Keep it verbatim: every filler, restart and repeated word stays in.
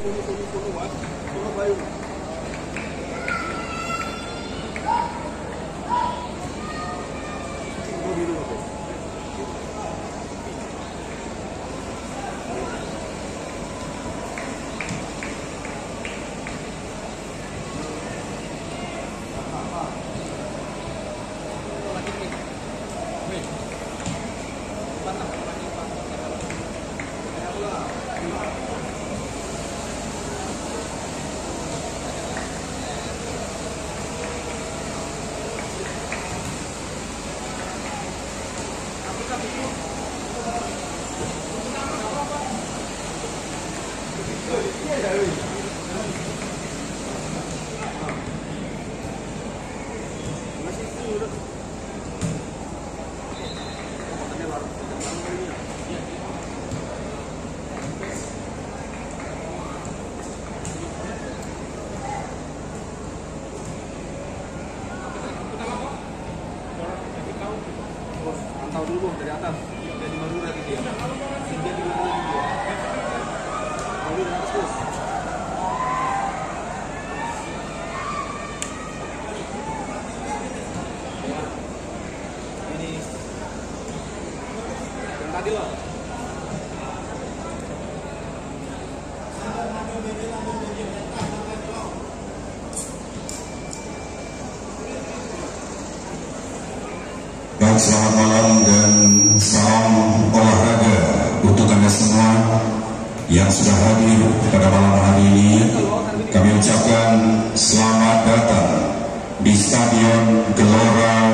Pantau dulu dari atas, dari Madura gitu ya. Sehingga di mana lagi dia? Lalu di atas terus. Ini yang tadi loh. Baik, selamat malam dan salam olahraga untuk Anda semua yang sudah hadir pada malam hari ini. Kami ucapkan selamat datang di Stadion Gelora